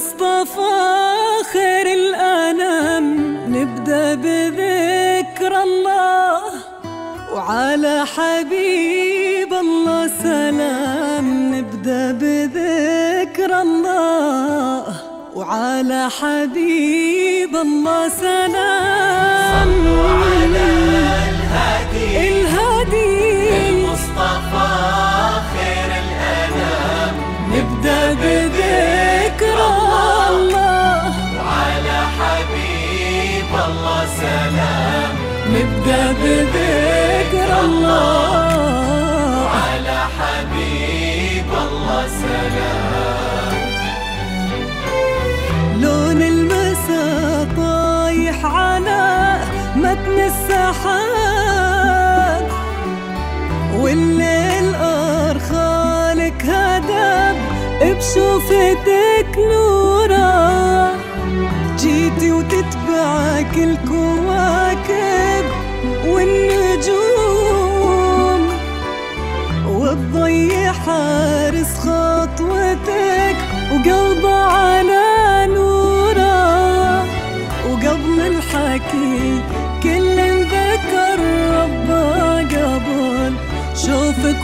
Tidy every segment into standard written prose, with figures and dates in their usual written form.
المصطفى خير الأنام نبدأ بذكر الله، وعلى حبيب الله سلام. نبدأ بذكر الله، وعلى حبيب الله سلام. صلوا على الهادي المصطفى خير الأنام. نبدأ بذكر الله، وعلى حبيب الله سلام. نبدأ بذكر الله، وعلى حبيب الله سلام. لون المساء طايح على متن السحاب، والليل أرخالك هدب بشوفتك نورا. جيتي وتتبعك الكواكب والنجوم، والضي حارس خطوتك وقلبه على نورا. وقبل الحكي كل ذكر ربه قبل شوفك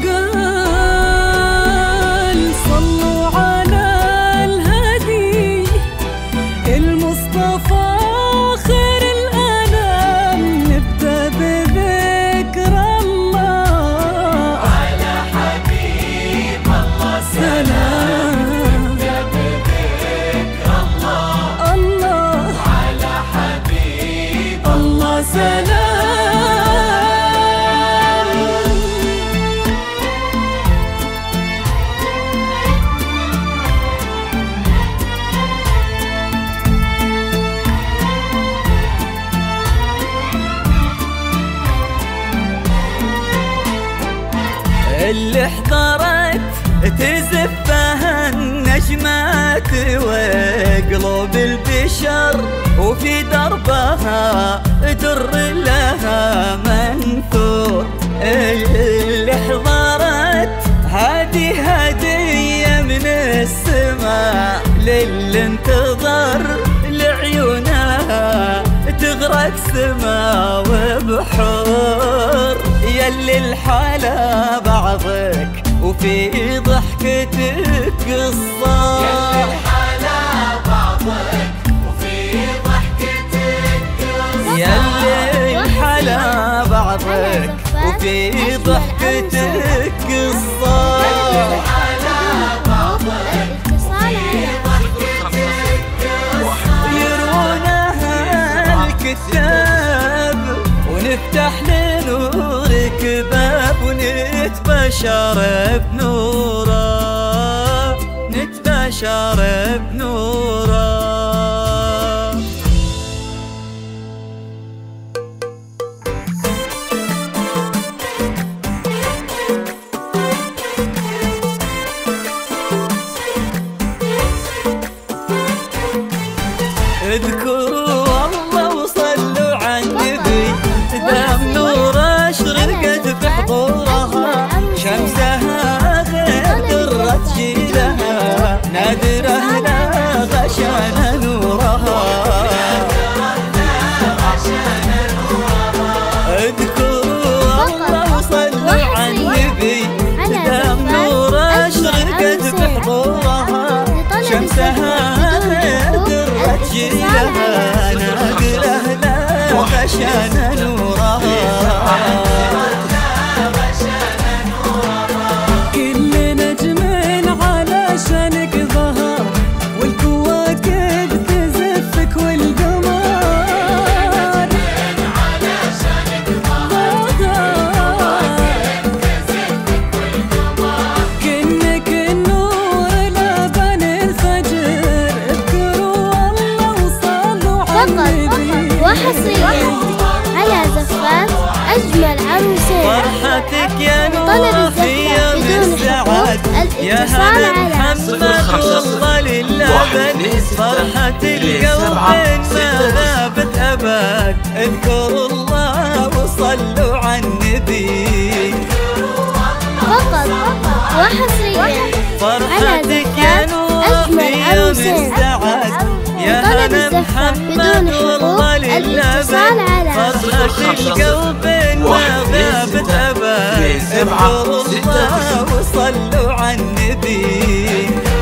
وقال. صلوا على الهادي المصطفى خير الأنام. نبدأ بذكر الله، على حبيب الله سلام. نبدأ بذكر الله، الله على حبيب الله سلام. اللي احضرت تزفها النجمات وقلوب البشر، وفي دربها در لها منثور. اللي احضرت هذه هدية من السماء للي انتظر لعيونها تغرق سما وبحور. يلي الحالة بعضك وفي ضحكتك قصة، يلي الحالة بعضك وفي ضحكتك قصة. يلي الحالة بعضك وفي ضحكتك قصة. يلي الحالة بعضك وفي ضحكتك قصة. يرونها الكتاب ونفتح لنورك باب، ونتبشر بنوره، نتبشر بنوره. اذكروا الله وصلوا على النبي، دام نور اشرقت في حضورها. شمسها غير درت جيلها، نادره لا غشان نورها. اذكروا الله وصلوا على النبي، دام نور اشرقت في حضورها. شمسها غير درت جيلها، نادره لا غشان نورها. كل نجم علشانك ظهر، والكواكب تزفك والقمر. كأنك النور لبن الفجر. اذكروا الله وصلوا على النبي. وحصريا على زفاف أجمل عروسين. فرحتك يا نور في يوم السعاد، يا هلا محمد والله للأبد. فرحة القلب ما غابت أبد. اذكروا الله وصلوا على النبي. فقط وحصريا فرحتك يا نور في العروسين. يا هلا محمد والله للأبد فرحة القلب ما غابت أبد. اذكروا الله وصلوا على النبي.